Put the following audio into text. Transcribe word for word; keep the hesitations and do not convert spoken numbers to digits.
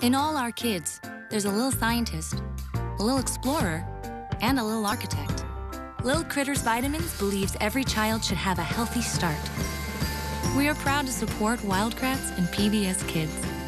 In all our kids, there's a little scientist, a little explorer, and a little architect. Little Critters Vitamins believes every child should have a healthy start. We are proud to support Wildcrafts and P B S Kids.